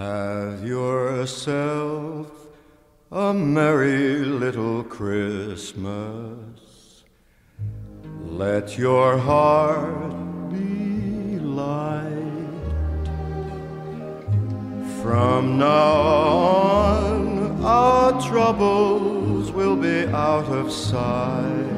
Have yourself a merry little Christmas. Let your heart be light. From now on, our troubles will be out of sight.